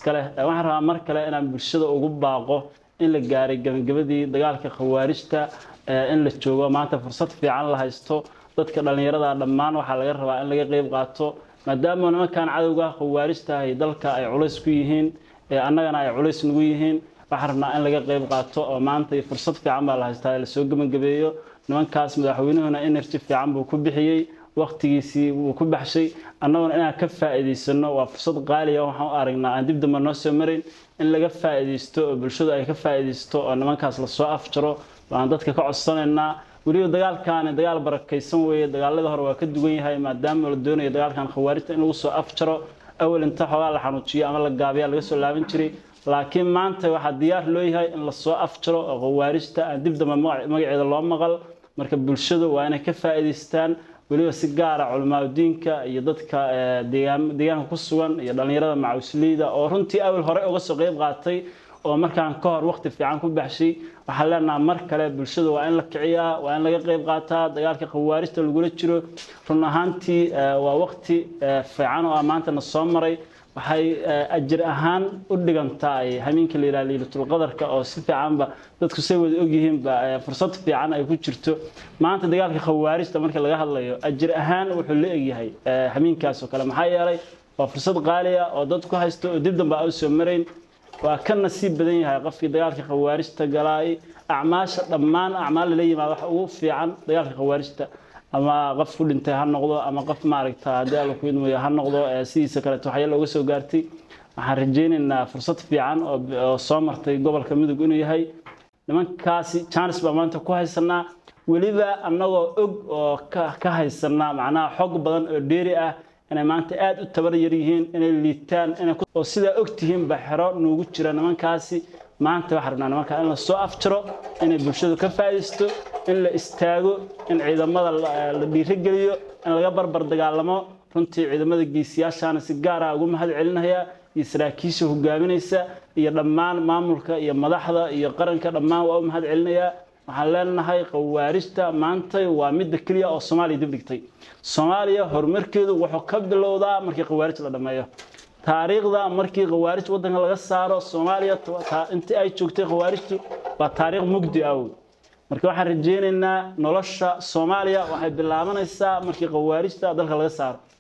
iskale waxaan rabaa mar kale inaan bulshada ugu baaqo in la gaaray gabagabadii dagaalka khawaarijta in la joogo maanta fursad fiican la haysto dadka dhalinyarada dhammaan waxa laga rabaa in laga qayb qaato maadaama nimankan cadawga khawaarijta ay dalka ay culays ku yihiin annagana ay culays nagu yihiin waxaan rabnaa in laga qayb qaato oo maanta fursad fiican baa la haystaa la soo gabagabeeyo nimankaas madaxweynuhuna energy fiican buu ku bixiyay waqtigiisii wuu ku baxshay annaguna inaan ka faa'iideysano waa fursad qaali ah waxaan u aragnaa aan dib dambe noo soo marin in laga faa'iideysto oo bulshada ay ka faa'iideysto oo nimankaas la soo afjaro waan dadka ka codsanaynaa waliba dagaalkan dagaal barakaysan weeye dagaalada hore waa ka duwan yahay maadaama la doonayo dagaalkan khawaarijta in lagu soo afjaro awal inta xogaa la xanuujiyo ama la gaabiyo laga soo laaban jiray laakiin maanta waxa diyaar loo yahay in la soo afjaro oo khawaarijta aan dib dambe magaceeda loo maqal marka bulshada waa inay ka faa'iideystaan waliba si gaar ah culimaadudiinka iyo dadka deegaanka ku sugan iyo dhalinyarada macawisleyda oo runtii awal hore uga soo qayb qaatay oo markaan ka hor waqti fiican ku baxshay waxa leenahay mar kale bulshada waa in la kiciyaa waa in laga qayb qaataa dagaalka khawaarijta lagula jiro run ahaantii waa waqti fiican oo maanta na soo maray waxay ajir ahaan u dhigantaa habeenka la yiraahdo Laylatul Qadarka oo si fiicanba dadku say wada og yihiin ba fursad fiican ay ku jirto maanta dagaalka khawaarijta marka laga hadlayo ajir ahaan wuxuu la egyahay habeenkaas oo kale maxaa yeelay waa fursad qaali ah oo dadku haysto oo dib dambe ay soo mareen waa ka nasiib badan yahay qofkii dagaalka khawaarijta galay acmaasha dhammaan acmaal la yimaado wax ugu fiican dagaalka khawaarijta ama qof ku dhintay ha noqdo ama qof maaragtaa hadii la ku idmayo ha noqdo sidiisa kale waxay looga soo gaartay waxaan rajaynaynaa fursad fiican oo soo martay gobolka Mudug inuu yahay nimankaasi chance ba maanta ku haysanaa waliba annagoo og oo ka haysanaa macnaha xog badan oo dheeri ah inay maanta aad u tabar yar yihiin inay liitaan oo sida ogtihiin baxro noogu jira nimankaasi maanta waxa rabnaa marka in la soo afjaro inay bulshadu ka faa'iideysto in la istaago in ciidamada la dhiirigeliyo in laga barbar dagaalamo runtii ciidamada geesiyaashaana si gaar ah ugu mahad celinaya iyo saraakiisha hogaaminaysa iyo dhammaan maamulka iyo madaxda iyo qaranka dhammaan waa u mahad celinaya waxaan leenahay khawaarijta maanta waa mid kaliya oo Soomaaliya dib dhigtay Soomaaliya horumarkeedu wuxuu ka bilowdaa markii khawaarij la dhameeyo taariikhda markii khawaarij wadanka laga saaro Soomaaliya intii ay joogtay khawaarijtu waa taariikh mugdi ah marka waxaan rajaynaynaa nolosha Soomaaliya waxay bilaabanaysaa markii khawaarijta dalka laga saaro